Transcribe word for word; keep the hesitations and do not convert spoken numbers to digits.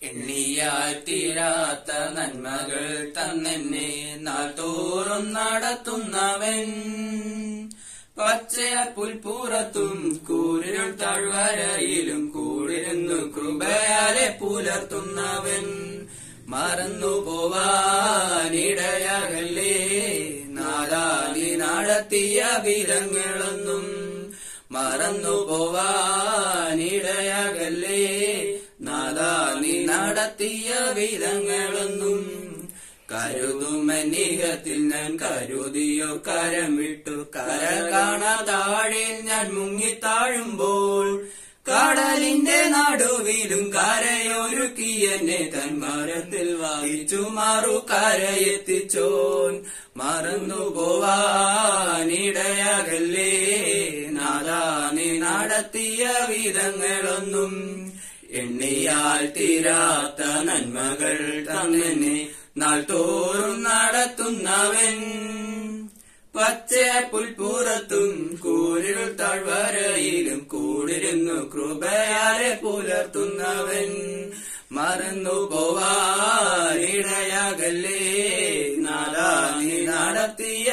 എണ്ണിയാൽ തീരാത്ത നന്മകൾ തന്നെ നാൾ തോറും നടത്തുന്നവൻ. പച്ചയ പുൽപ്പുറത്തും കൂരിരുൾ താഴ്വരയിലും കൂടിരുന്നു കൃപയാലെ പുലർത്തുന്നവൻ. മറന്നു പോവാനിടയാകല്ലേ നാദാനി നടത്തിയ വിധങ്ങളൊന്നും. മറന്നു പോവാനിടയാകല്ലേ നാദാനി നടത്തിയ വിധങ്ങളൊന്നും. കരുതുമനിഹത്തിൽ ഞാൻ കരുതിയോ കരം വിട്ടു കര കാണാ താഴെ ഞാൻ മുങ്ങിത്താഴുമ്പോൾ. കടലിന്റെ നടുവിലും കരയൊരുക്കിയെന്നെ തന്മരത്തിൽ വായിച്ചു മാറു കരയെത്തിച്ചോൻ. മറന്നു പോവാനിടയാകല്ലേ നാദാനി നടത്തിയ വിധങ്ങളൊന്നും. എണ്ണിയാൽ തീരാത്ത നന്മകൾ തന്നെ നാൾ തോറും നടത്തുന്നവൻ. പച്ചയ പുൽപ്പുറത്തും കൂരിരുൾ താഴ്വരയിലും കൂടിരുന്നു കൃപയാലെ പുലർത്തുന്നവൻ. മറന്നു പോവാനിടയാകല്ലേ നാദാനി നടത്തിയ